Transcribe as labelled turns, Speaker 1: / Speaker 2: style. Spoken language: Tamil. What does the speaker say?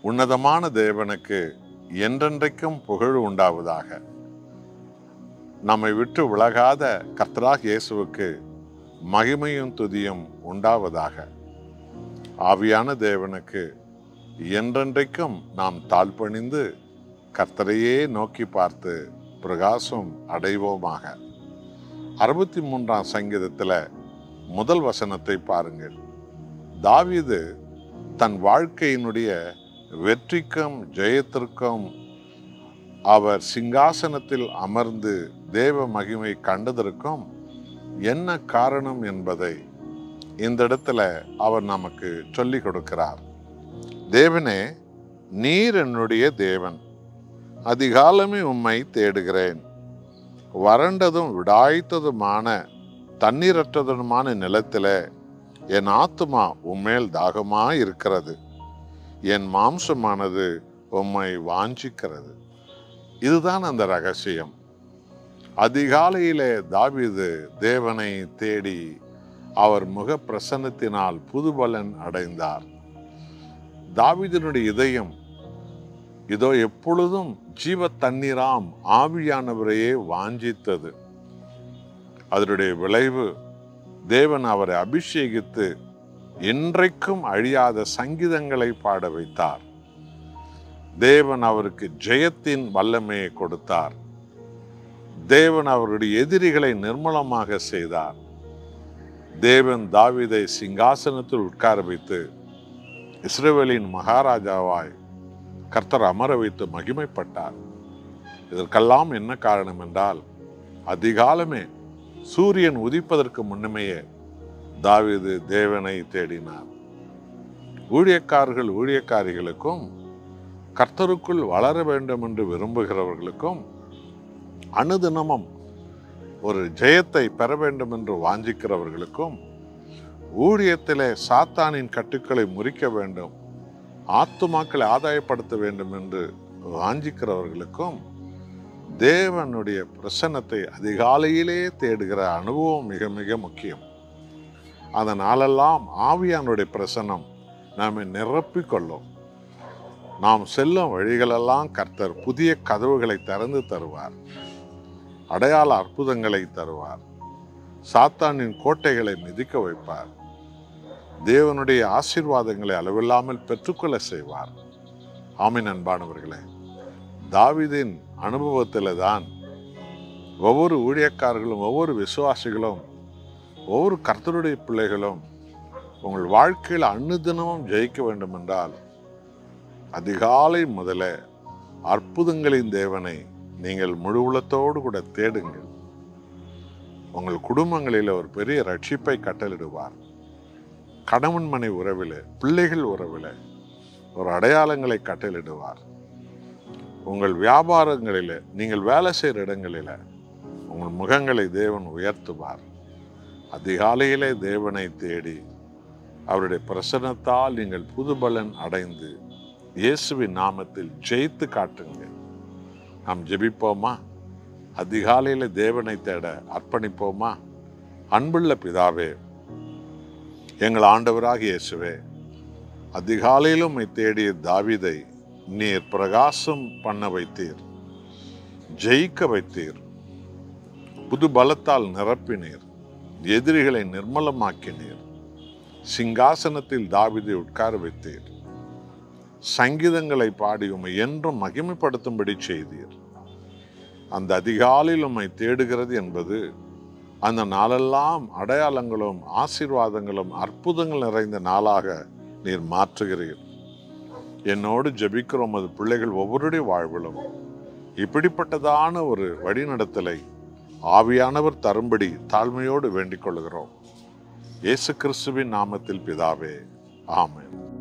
Speaker 1: உன்னதமான தேவனுக்கு என்றென்றைக்கும் புகழ் உண்டாவதாக. நம்மை விட்டு விலகாத கர்த்தராகிய இயேசுவுக்கு மகிமையும் துதியும் உண்டாவதாக. ஆவியான தேவனுக்கு என்றென்றைக்கும் நாம் தாழ்பணிந்து கர்த்தரையே நோக்கி பார்த்து பிரகாசம் அடைவோமாக. 63ஆம் சங்கீதத்தில் முதல் வசனத்தை பாருங்கள். தாவீது தன் வாழ்க்கையினுடைய வெற்றிக்கும் ஜெயத்திற்கும் அவர் சிங்காசனத்தில் அமர்ந்து தேவ மகிமை கண்டதற்கும் என்ன காரணம் என்பதை இந்த இடத்துல அவர் நமக்கு சொல்லிக் கொடுக்கிறார். தேவனே, நீர் என்னுடைய தேவன், அதிகாலமே உம்மை தேடுகிறேன். வறண்டதும் விடாய்த்ததுமான தண்ணீரற்றதுமான நிலத்திலே என் ஆத்துமா உம்மேல் தாகமாய் இருக்கிறது. என் மாம்சமானது உம்மை வாஞ்சிக்கிறது. இதுதான் அந்த ரகசியம். அதிகாலையிலே தாவீது தேவனை தேடி அவர் முக பிரசன்னத்தினால் புதுபலன் அடைந்தார். தாவீதினுடைய இதயம் இதோ எப்பொழுதும் ஜீவ தண்ணீராம் ஆவியானவரையே வாஞ்சித்தது. அதனுடைய விளைவு தேவன் அவரை அபிஷேகித்து இன்றைக்கும் அழியாத சங்கீதங்களை பாட வைத்தார். தேவன் அவருக்கு ஜெயத்தின் வல்லமையை கொடுத்தார். தேவன் அவருடைய எதிரிகளை நிர்மூலமாக செய்தார். தேவன் தாவீதை சிங்காசனத்தில் உட்கார வைத்து இஸ்ரவேலின் மகாராஜாவாய் கர்த்தர் அமர வைத்து மகிமைப்பட்டார். இதற்கெல்லாம் என்ன காரணம் என்றால், அதிகாலமே சூரியன் உதிப்பதற்கு முன்னமேயே தாவீது தேவனை தேடினார். ஊழியக்காரிகளுக்கும் கர்த்தருக்குள் வளர வேண்டும் என்று விரும்புகிறவர்களுக்கும் அனுதினமும் ஒரு ஜெயத்தை பெற வேண்டும் என்று வாஞ்சிக்கிறவர்களுக்கும், ஊழியத்திலே சாத்தானின் கட்டுக்களை முறிக்க வேண்டும், ஆத்துமாக்களை ஆதாயப்படுத்த வேண்டும் என்று வாஞ்சிக்கிறவர்களுக்கும் தேவனுடைய பிரசன்னத்தை அதிகாலையிலே தேடுகிற அனுபவம் மிக மிக முக்கியம். அதனாலெல்லாம் ஆவியானுடைய பிரசன்னம் நாம நிரப்பிக்கொள்ளும். நாம் செல்லும் வழிகளெல்லாம் கர்த்தர் புதிய கதவுகளை திறந்து தருவார். அடையாள அற்புதங்களை தருவார். சாத்தானின் கோட்டைகளை மிதிக்க வைப்பார். தேவனுடைய ஆசீர்வாதங்களை அளவில்லாமல் பெற்றுக்கொள்ள செய்வார். ஆமென். அன்பானவர்களே, தாவீதின் அனுபவத்தில் தான் ஒவ்வொரு ஊழியக்காரர்களும், ஒவ்வொரு விசுவாசிகளும், ஒவ்வொரு கர்த்தருடைய பிள்ளைகளும் உங்கள் வாழ்க்கையில் அனுதினமும் ஜெயிக்க வேண்டும் என்றால் அதிகாலை முதல அற்புதங்களின் தேவனை நீங்கள் முழு உள்ளத்தோடு கூட தேடுங்கள். உங்கள் குடும்பங்களில் ஒரு பெரிய ரட்சிப்பை கட்டளிடுவார். கணவன் மனை உறவில், பிள்ளைகள் உறவில் ஒரு அடையாளங்களை கட்டளிடுவார். உங்கள் வியாபாரங்களில், நீங்கள் வேலை செய்கிற இடங்களில் உங்கள் முகங்களை தேவன் உயர்த்துவார். அதிகாலையிலே தேவனை தேடி அவருடைய பிரசன்னத்தால் நீங்கள் புதுபலன் அடைந்து இயேசுவின் நாமத்தில் ஜெயித்து காட்டுங்கள். நாம் ஜெபிப்போமா? அதிகாலையில தேவனை தேட அர்ப்பணிப்போமா? அன்புள்ள பிதாவே, எங்கள் ஆண்டவராகிய இயேசுவே, அதிகாலையிலும் உம்மை தேடிய தாவீதை நீர் பிரகாசம் பண்ண வைத்தீர், ஜெயிக்க வைத்தீர், புது பலத்தால் நிரப்பினீர், எதிரிகளை நிர்மலமாக்கினீர், சிங்காசனத்தில் தாவீதை உட்கார வைத்தீர், சங்கீதங்களை பாடி உம்மை என்றும் மகிமைப்படுத்தும்படி செய்தீர். அந்த அதிகாலையில் உம்மை தேடுகிறது என்பது அந்த நாளெல்லாம் அடையாளங்களும் ஆசீர்வாதங்களும் அற்புதங்கள் நிறைந்த நாளாக நீர் மாற்றுகிறீர். என்னோடு ஜெபிக்கிற உமது பிள்ளைகள் ஒவ்வொருடைய வாழ்விலும் இப்படிப்பட்டதான ஒரு வழிநடத்தலை ஆவியானவர் தரும்படி தாழ்மையோடு வேண்டிக் கொள்கிறோம். இயேசு கிறிஸ்துவின் நாமத்தில் பிதாவே, ஆமென்.